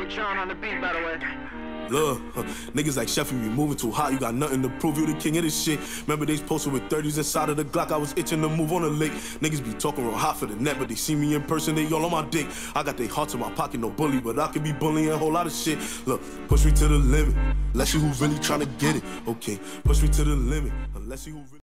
Sean on the beat, by the way. Look, niggas like Chef, you moving too hot, you got nothing to prove, you the king of this shit. Remember they posted with 30s inside of the Glock, I was itching to move on the lake. Niggas be talking real hot for the net, but they see me in person, they all on my dick. I got their hearts in my pocket, no bully, but I could be bullying a whole lot of shit. Look, push me to the limit, unless you who really tryna get it. Okay, push me to the limit, unless you who really